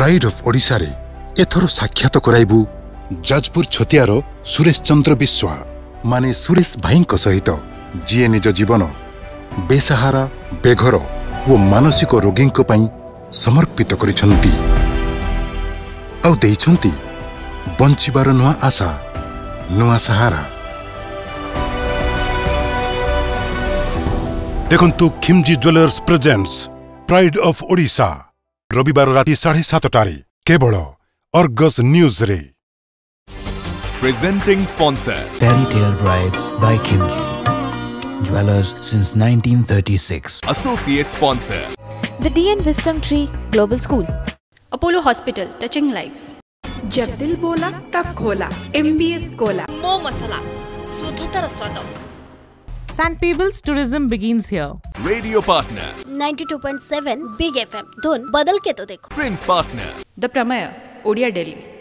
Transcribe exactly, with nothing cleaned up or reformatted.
Pride of Odisha रे एथर साक्षात कराइबू जाजपुर छतियार सुरेश चंद्र बिस्वाल माने सुरेश भाई सहित जीए निज जीवन बेसहारा बेघर वो मानसिक रोगी समर्पित करिछंती आउ देइछंती बंचिबार नुआ आशा नुआ सहारा। देखंतु Khimji jewellers presents pride of Odisha रविवार राति साढ़े सातटारे केवल अर्गस न्यूज रे। Presenting sponsor Fairy Tale Brides by Kimji Jewelers since nineteen thirty-six. Associate sponsor The D N Wisdom Tree Global School, Apollo Hospital, touching lives. जब दिल बोला तब खोला M B S कोला मो मसाला शुद्धतर स्वाद। Saint Peebles tourism begins here. Radio partner ninety-two point seven Big F M धुन बदल के तो देखो। Print partner The Pramaya, Odia Delhi.